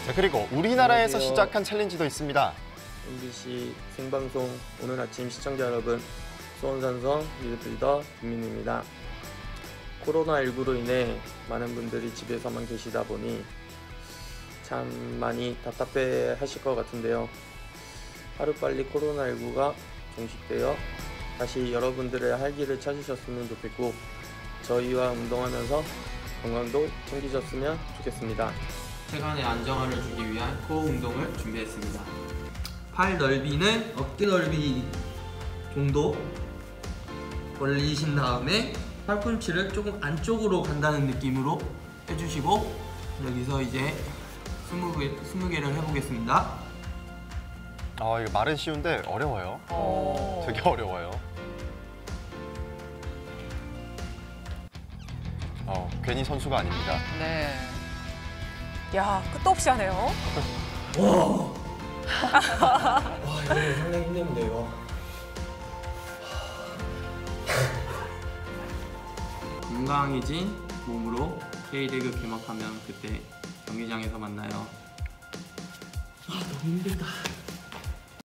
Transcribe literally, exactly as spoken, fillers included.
자, 그리고 우리나라에서 안녕하세요. 시작한 챌린지도 있습니다. 엠비씨 생방송 오늘 아침 시청자 여러분, 수원산성 미드필더 김민우입니다. 코로나십구로 인해 많은 분들이 집에서만 계시다 보니 참 많이 답답해 하실 것 같은데요. 하루빨리 코로나십구가 종식되어 다시 여러분들의 활기를 찾으셨으면 좋겠고, 저희와 운동하면서 건강도 챙기셨으면 좋겠습니다. 체간의 안정화를 주기 위한 코어 운동을 준비했습니다. 팔 넓이는 어깨 넓이 정도 벌리신 다음에 팔꿈치를 조금 안쪽으로 간다는 느낌으로 해주시고, 여기서 이제 스무 개, 스무 개를 해보겠습니다. 아, 이거 말은 쉬운데 어려워요. 어, 되게 어려워요. 어, 괜히 선수가 아닙니다. 네. 야, 끝도 없이 하네요. 와, 와 이거 상당히 힘든데요. 건강해진 몸으로 K리그 개막하면 그때 경기장에서 만나요. 아 너무 힘들다.